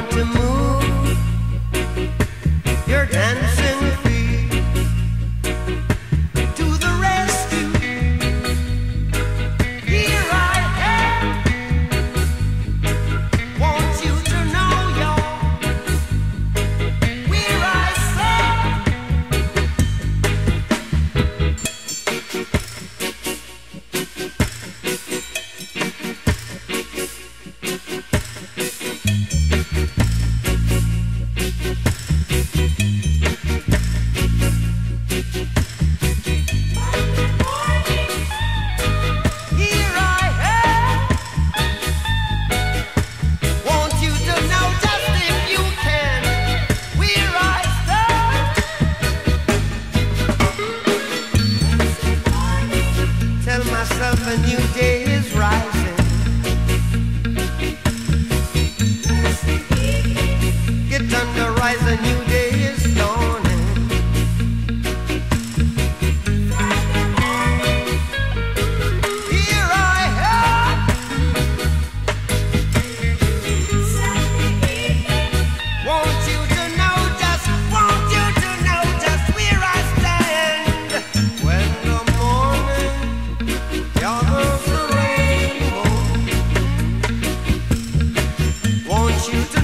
want to move your dancing feet to the rescue. Here I am. Want you to know you're where I myself a new day is rising. Get under, rise, a new day is dawning. Here I am. Want you to know just, want you to know just where I stand. When the morning gathers the rainbow, want you to